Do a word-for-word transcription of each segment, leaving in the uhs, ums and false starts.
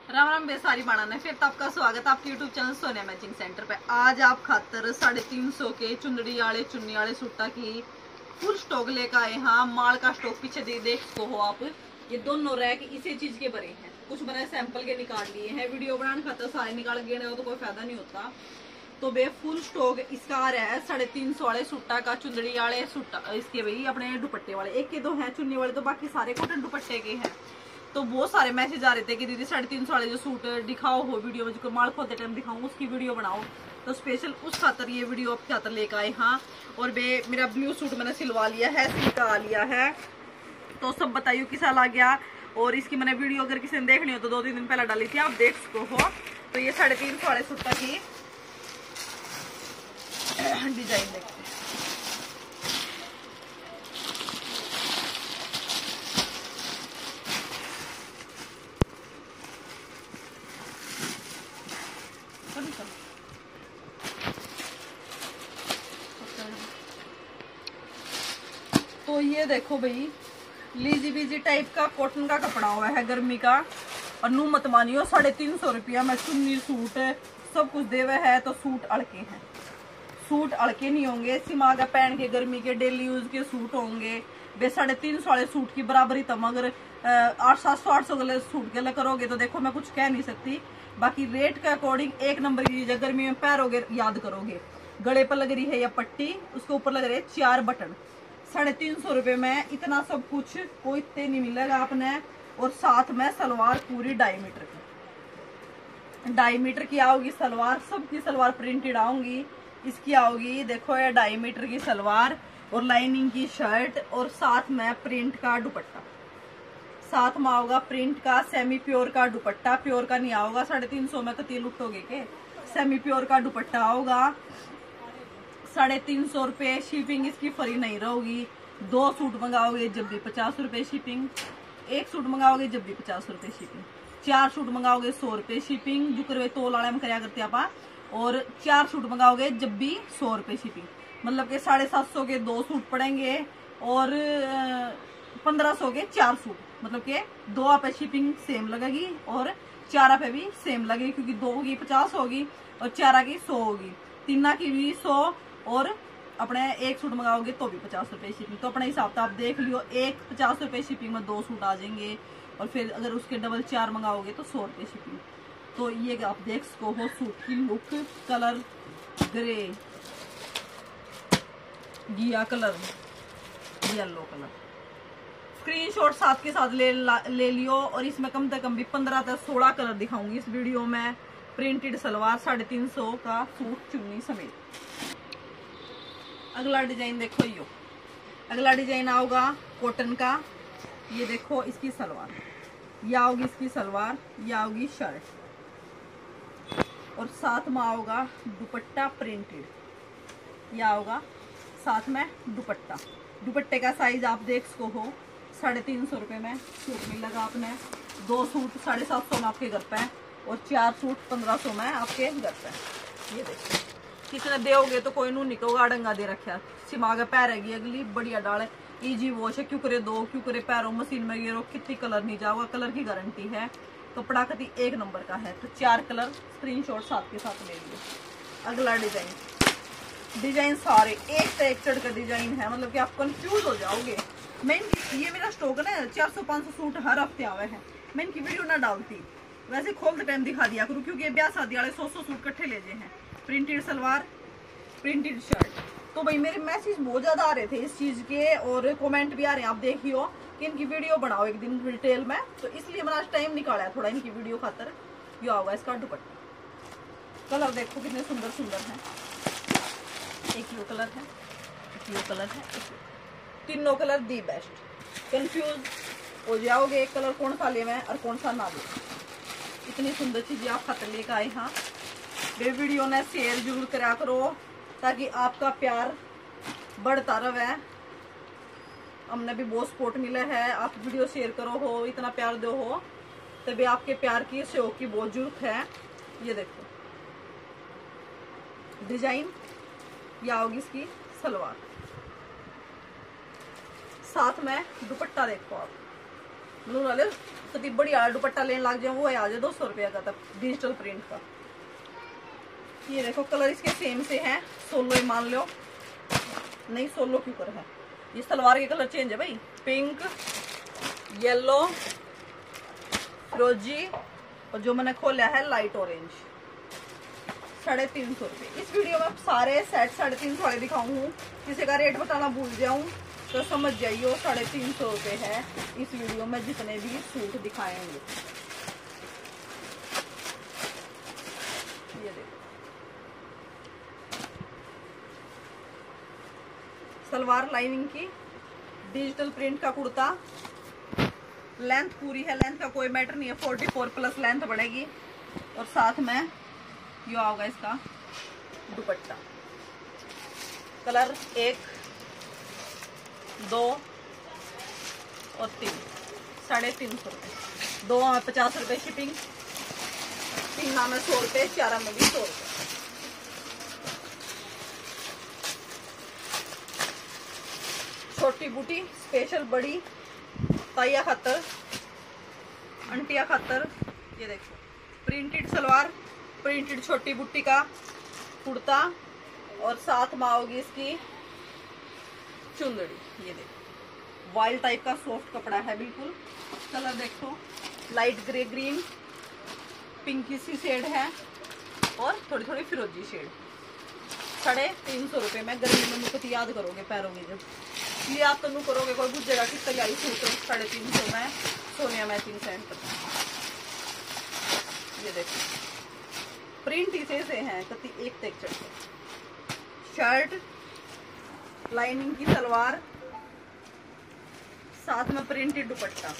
राम राम बेसारी बाणा फिर तो आपका स्वागत है आपके YouTube channel Sonia matching centre पे। आज आप खातर साढ़े तीन सौ के चुंदड़ी वाले चुन्नी वाले सूटा की फुल स्टॉक लेकर आए। हाँ, माल का स्टॉक पीछे दे देख सको हो आप। ये दोनों रैक इसी चीज के भरे हैं, कुछ बने सैंपल के निकाल लिए हैं। वीडियो बनाने खातर सारे निकाल गए हो तो कोई फायदा नहीं होता। तो बे फुल स्टॉक इसका आ रहा है साढ़े तीन सौ वाले सूटा का, चुंदड़ी वाले सूटा इसके भाई अपने दुपट्टे वाले। एक के दो हैं चुन्नी वाले, तो बाकी सारे कॉटन दुपट्टे के हैं। तो बहुत सारे मैसेज आ रहे थे कि दीदी साढ़े तीन सौ वाले जो सूट दिखाओ हो वीडियो में, जो माल खोलते टाइम दिखाऊं उसकी वीडियो बनाओ। तो स्पेशल उस खातर ये वीडियो आपके खातर लेकर आए। हाँ, और बे मेरा ब्लू सूट मैंने सिलवा लिया है, सिल्का आ लिया है। तो सब बताइए किसा ला गया। और इसकी मैंने वीडियो अगर किसी ने देखनी हो तो दो तीन दिन पहले डाली थी, आप देख सको हो। तो ये साढ़े तीन सौ वाले सूटा की डिजाइन देखते हैं। तो ये देखो भाई, लीजी बीजी टाइप का कॉटन का कपड़ा हुआ है गर्मी का। और नू मत मानियो, साढ़े तीन सौ रुपया में चुन्नी सूट सब कुछ देवे है। तो सूट अड़के हैं, सूट अड़के नहीं होंगे। सिमा का पहन के गर्मी के डेली यूज के सूट होंगे। बे साढ़े तीन सौ वाले सूट की बराबरी तम अगर आठ सात सौ आठ सौ वाले सूट के लिए करोगे तो देखो मैं कुछ कह नहीं सकती। बाकी रेट के अकॉर्डिंग एक नंबर की चीज है। गर्मी में पैरोगे याद करोगे। गले पर लग रही है या पट्टी, उसके ऊपर लग रहे हैं चार बटन। साढ़े तीन सौ रुपये में इतना सब कुछ कोई इतने नहीं मिलेगा आपने। और साथ में सलवार पूरी ढाई मीटर की, ढाई मीटर की आओगी सलवार। सबकी सलवार प्रिंटेड आऊंगी। इसकी आओगी देखो ये ढाई मीटर की सलवार और लाइनिंग की शर्ट और साथ में प्रिंट का दुपट्टा। साथ में आओगा प्रिंट का सेमी प्योर का दुपट्टा। प्योर का नहीं आओगा, साढ़े तीन सौ में कती लुटोगे के। सेमी प्योर का दुपट्टा आओगा। साढ़े तीन सौ रुपये शिपिंग इसकी फ्री नहीं रहोगी। दो सूट मंगाओगे जब भी पचास रुपये शिपिंग। एक सूट मंगाओगे जब भी पचास रुपये शिपिंग। चार सूट मंगाओगे सौ रुपये शिपिंग। जो करवे तो लाड़े में कराया करते आप। और चार सूट मंगाओगे जब भी सौ रुपये शिपिंग। मतलब के साढ़े सात सौ के दो सूट पड़ेंगे और पंद्रह सौ के चार सूट। मतलब के दो आप शिपिंग सेम लगेगी और चार पे भी सेम लगेगी, क्योंकि दो की पचास होगी और चार की सौ होगी। तीन की भी सौ और अपने एक सूट मंगाओगे तो भी पचास रुपए शिपिंग। तो अपने हिसाब से आप देख लियो, एक पचास रुपए शिपिंग में दो सूट आ जाएंगे। और फिर अगर उसके डबल चार मंगाओगे तो सौ रुपये शिपिंग। तो ये आप देख सको हो सूट की लुक। कलर ग्रे, घिया कलर, येलो कलर। स्क्रीनशॉट साथ के साथ ले ले लियो। और इसमें कम से कम भी पंद्रह से सोलह कलर दिखाऊंगी इस वीडियो में। प्रिंटेड सलवार साढ़े तीन सौ का सूट चुन्नी समेत। अगला डिजाइन देखो, यो अगला डिजाइन आओगा कॉटन का। ये देखो इसकी सलवार, ये आओगी इसकी सलवार, ये आओगी शर्ट और साथ में आओगा दुपट्टा प्रिंटेड। ये आओगा साथ में दुपट्टा। दुपट्टे का साइज आप देख सको हो। साढ़े तीन सौ रुपये में सूट मिलेगा आपने। दो सूट साढ़े सात सौ में आपके घर पे और चार सूट पंद्रह सौ में आपके घर पे। ये देखो कितने दोगे तो कोई नू निकोगा डंगा दे रखा। सिमाग पैरेगी अगली बढ़िया डाल इजी वॉश है। क्यों करे दो, क्यों करे पैरों मशीन में गिरो, कितनी कलर नहीं जाओगा। कलर की गारंटी है। कपड़ा कति एक नंबर का है। तो चार कलर स्क्रीनशॉट साथ के साथ ले लियो। अगला डिजाइन, डिजाइन सारे एक से एक चढ़ का डिजाइन है। मतलब कि आप कंफ्यूज हो जाओगे। मैं ये मेरा स्टॉक ना चार सौ पाँच सौ सूट हर हफ्ते आवे हैं। मैं इनकी वीडियो ना डालती, वैसे खोलते टाइम दिखा दिया करूँ, क्योंकि ब्याह शादी वाले सौ सौ सूट इकट्ठे ले हैं। Printed salwar, printed shirt. तो भाई मेरे मैसेज बहुत ज्यादा आ रहे थे इस चीज के और कमेंट भी आ रहे हैं। आप देखियो कि इनकी वीडियो बनाओ एक दिन डिटेल में। तो इसलिए मैंने आज टाइम निकाला है थोड़ा इनकी वीडियो खातर। ये होगा इसका दुपट्टा। कलर देखो कितने सुंदर सुंदर हैं। एक ये कलर है, एक ये कलर है, तीनों कलर दी बेस्ट। कंफ्यूज हो जाओगे कलर कौन सा ले मैं और कौन सा ना ले। इतनी सुंदर चीजें आप खातर लेकर आए। हाँ, वे वीडियो ने शेयर जरूर करा करो ताकि आपका प्यार बढ़ता रहे। हमने भी बहुत सपोर्ट मिला है। आप वीडियो शेयर करो हो, इतना प्यार दो हो, तभी आपके प्यार की सहयोग की बहुत जरूरत है। ये देखो डिजाइन, ये आओगी इसकी सलवार। साथ में दुपट्टा देखो आप, लू वाले कति बढ़िया दुपट्टा लेने लग जाए वो आ जाए दो सौ रुपया का तब डिजिटल प्रिंट का। ये देखो कलर इसके सेम से है, सोलो ही मान लो, नहीं सोलो क्यों कर है। ये सलवार के कलर चेंज है भाई, पिंक, येलो, फिरोजी और जो मैंने खोला है लाइट ऑरेंज। साढ़े तीन सौ रुपये। इस वीडियो में सारे सेट साढ़े तीन सौ वाले दिखाऊँ, किसी का रेट बताना भूल जाऊँ तो समझ जाइए साढ़े तीन सौ रुपये है इस वीडियो में जितने भी सूट दिखाएंगे। ये देखो सलवार लाइनिंग की डिजिटल प्रिंट का कुर्ता, लेंथ पूरी है, लेंथ का कोई मैटर नहीं है, चौवालीस प्लस लेंथ बढ़ेगी। और साथ में ये होगा इसका दुपट्टा। कलर एक, दो और तीन, साढ़े तीन सौ रुपये। दो में पचास रुपये शिपिंग, तीन में सौ रुपये, चार में भी सौ रुपये। छोटी बूटी स्पेशल बड़ी ताइया खातर, अंटिया खातर। ये देखो प्रिंटेड सलवार, प्रिंटेड छोटी बूटी का कुर्ता और साथ में आओगी इसकी चुंदड़ी। ये देखो वाइल्ड टाइप का सॉफ्ट कपड़ा है बिल्कुल। कलर देखो लाइट ग्रे ग्रीन, पिंकी सी शेड है और थोड़ी थोड़ी फिरोजी शेड। साढ़े तीन सौ रुपये में गर्मी में मुझको याद करोगे पैरोगे जब ये आप तो करोगे कोई बुझेगा कि तैयारी सूट साढ़े तीन सौ में सोनिया मैचिंग सेंटर। ये देखो प्रिंट इसे से हैं कति एक टेक्सचर से। शर्ट, लाइनिंग की सलवार, साथ में प्रिंटेड दुपट्टा।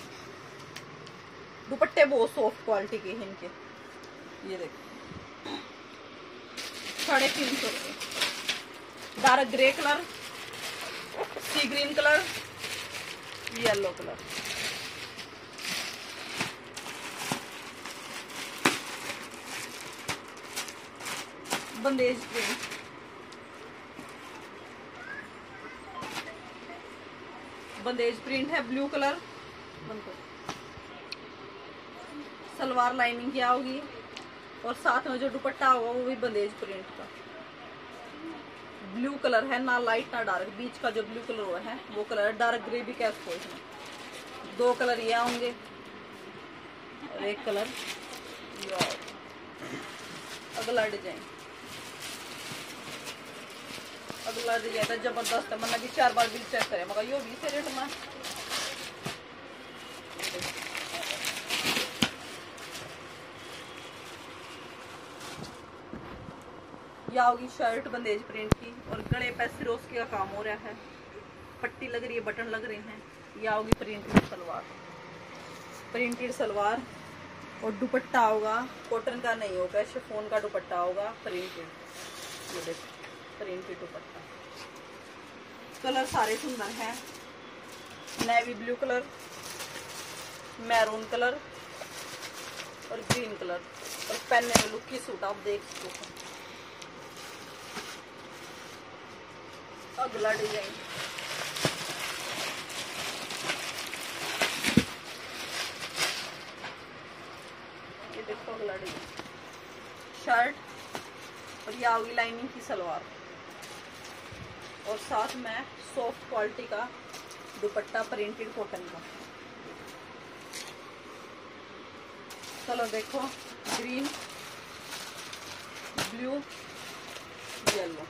दुपट्टे बहुत सॉफ्ट क्वालिटी के हैं इनके। ये देखो साढ़े तीन सौ रुपये। Dark grey colour, sea green colour, yellow colour. Bandhej print, bandhej print है ब्लू कलर। सलवार लाइनिंग की होगी और साथ में जो दुपट्टा होगा वो भी बंदेज प्रिंट का। ब्लू कलर है, ना लाइट ना डार्क, बीच का जो ब्लू कलर हुआ है वो कलर। डार्क ग्रे भी क्या इसको इसमें दो कलर ये होंगे और एक कलर ये। अगला डिजाइन, अगला डिजाइन तो जबरदस्त है, मैंने भी चार बार बिल चेक करे मगर यो भी से रेट में। यह होगी शर्ट बंदेज प्रिंट की और गले पे सिरोस्की का काम हो रहा है, पट्टी लग रही है, बटन लग रहे हैं। यह होगी प्रिंटेड सलवार, प्रिंटेड सलवार और दुपट्टा होगा कॉटन का नहीं होगा, शिफॉन का दुपट्टा होगा प्रिंटेड। ये देखो प्रिंटेड दुपट्टा। कलर सारे सुंदर हैं, navy blue colour, maroon colour और ग्रीन कलर। और पहनने में लुक की सूट आप देख सकते हो। अगला डिजाइन ये देखो, अगला डिजाइन शर्ट और ये होगी लाइनिंग की सलवार और साथ में सॉफ्ट क्वालिटी का दुपट्टा प्रिंटेड कॉटन का। कलर देखो green, blue, yellow.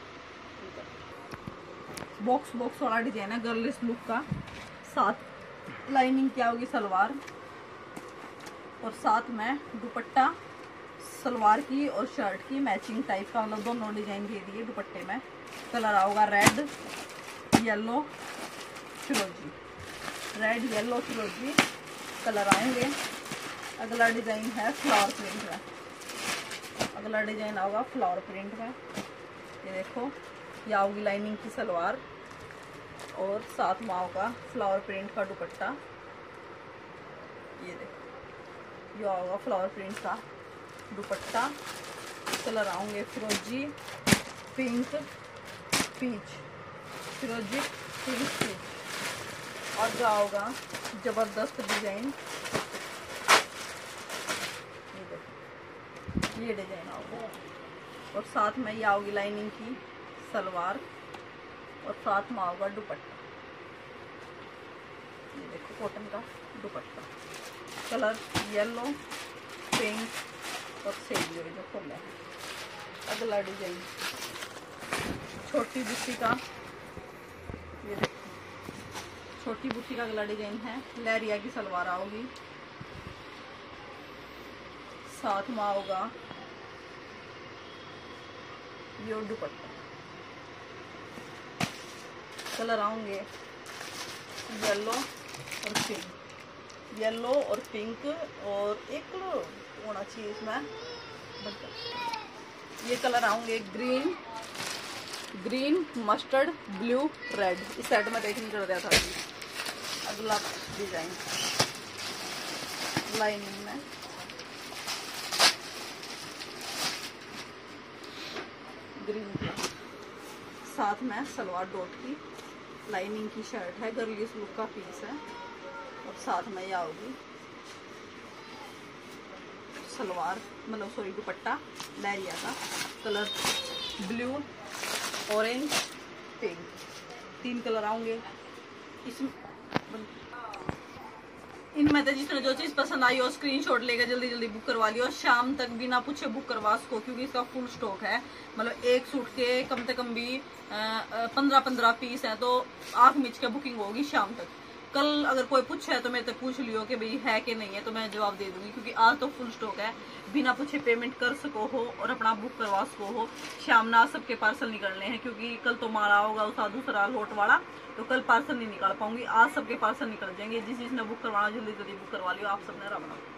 Box box वाला डिजाइन है गर्लिश लुक का। साथ लाइनिंग क्या होगी सलवार और साथ में दुपट्टा सलवार की और शर्ट की मैचिंग टाइप का, मतलब दोनों डिजाइन दे दिए दुपट्टे में। कलर आओगा रेड, येलो, फिरोजी। रेड, येलो, फिरोजी कलर आएंगे। अगला डिजाइन है फ्लावर प्रिंट का। अगला डिजाइन होगा फ्लावर प्रिंट का। ये देखो यह होगी लाइनिंग की सलवार और साथ में होगा फ्लावर प्रिंट का दुपट्टा। ये देखो यह होगा फ्लावर प्रिंट का दुपट्टा। कलर आएंगे फिरोजी, पिंक, पीच, फिरोजी, पिंक, पीच। और जाओगा जबरदस्त डिजाइन, ये देखो ये डिजाइन आओगा, और साथ में ये आओगी लाइनिंग की सलवार, और साथ में आओगा दुपट्टा। ये देखो कॉटन का दुपट्टा, कलर येलो, पिंक और सेब जो खोला है। अगला डिजाइन छोटी बुट्टी का, ये देखो छोटी बुट्टी का अगला डिजाइन है। लहरिया की सलवार आओगी, साथ में आओगा ये दुपट्टा। कलर आएंगे येलो और पिंक, येलो और पिंक, और एक कलर होना चाहिए इसमें, ये कलर आएंगे green, green, mustard, blue, red. इस सेट में देखने कर दिया था। अगला डिजाइन लाइनिंग में, ग्रीन का, साथ में सलवार डॉट की लाइनिंग की शर्ट है, गर्लिश लुक का पीस है, और साथ में ये आओगी सलवार, मतलब सॉरी दुपट्टा लहरिया का, कलर ब्लू, ऑरेंज, पिंक, तीन कलर आएंगे इसमें। इनमें से जिसने जो चीज पसंद आई हो स्क्रीनशॉट लेकर जल्दी जल्दी बुक करवा लियो, शाम तक बिना पूछे बुक करवा सको, क्योंकि इसका फुल स्टॉक है। मतलब एक सूट के कम से कम भी पंद्रह पंद्रह पीस है, तो आंख मिच के बुकिंग होगी शाम तक। कल अगर कोई पूछे तो मेरे से पूछ लियो कि भाई है कि नहीं है, तो मैं जवाब दे दूंगी, क्योंकि आज तो फुल स्टॉक है। बिना पूछे पेमेंट कर सको हो और अपना बुक करवा सको हो। शाम ना सबके पार्सल निकलने हैं, क्योंकि कल तो मारा होगा उसका दूसरा लोट वाला, तो कल पार्सल नहीं निकाल पाऊंगी। आज सबके पार्सल निकल जाएंगे। जिस जिसने बुक करवाना जल्दी जल्दी बुक करवा लियो। आप सबने रमना।